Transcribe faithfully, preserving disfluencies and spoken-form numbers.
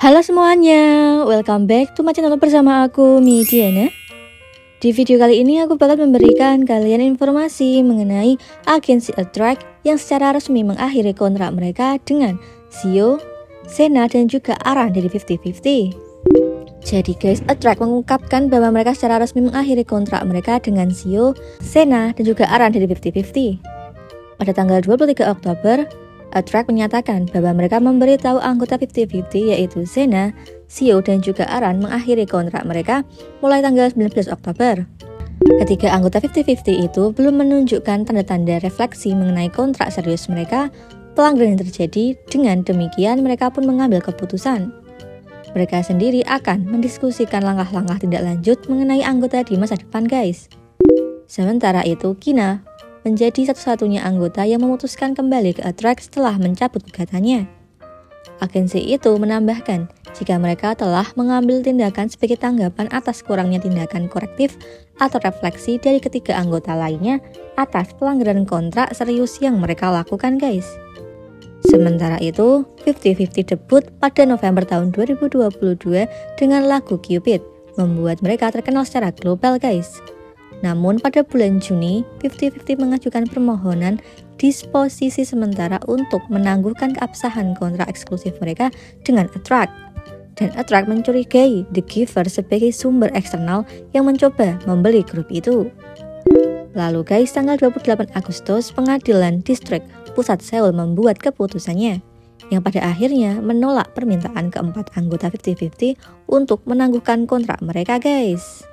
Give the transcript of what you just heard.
Halo semuanya, welcome back to my channel bersama aku Midiana. Di video kali ini aku bakal memberikan kalian informasi mengenai agensi Attract yang secara resmi mengakhiri kontrak mereka dengan Xiao, Senna dan juga Aran dari fifty fifty. Jadi guys, Attract mengungkapkan bahwa mereka secara resmi mengakhiri kontrak mereka dengan Xiao, Senna dan juga Aran dari fifty fifty. Pada tanggal dua puluh tiga Oktober, Attract menyatakan bahwa mereka memberitahu anggota fifty fifty yaitu Senna, Xiao dan juga Aran mengakhiri kontrak mereka mulai tanggal sembilan belas Oktober. Ketiga anggota fifty fifty itu belum menunjukkan tanda-tanda refleksi mengenai kontrak serius mereka. Pelanggaran yang terjadi, dengan demikian mereka pun mengambil keputusan. Mereka sendiri akan mendiskusikan langkah-langkah tindak lanjut mengenai anggota di masa depan guys. Sementara itu, Kina menjadi satu-satunya anggota yang memutuskan kembali ke Attract setelah mencabut gugatannya. Agensi itu menambahkan jika mereka telah mengambil tindakan sebagai tanggapan atas kurangnya tindakan korektif atau refleksi dari ketiga anggota lainnya atas pelanggaran kontrak serius yang mereka lakukan guys. Sementara itu, fifty fifty debut pada November tahun dua ribu dua puluh dua dengan lagu Cupid, membuat mereka terkenal secara global guys. Namun pada bulan Juni, fifty fifty mengajukan permohonan disposisi sementara untuk menangguhkan keabsahan kontrak eksklusif mereka dengan Attract. Dan Attract mencurigai The Giver sebagai sumber eksternal yang mencoba membeli grup itu. Lalu guys, tanggal dua puluh delapan Agustus, pengadilan distrik pusat Seoul membuat keputusannya, yang pada akhirnya menolak permintaan keempat anggota fifty fifty untuk menangguhkan kontrak mereka guys.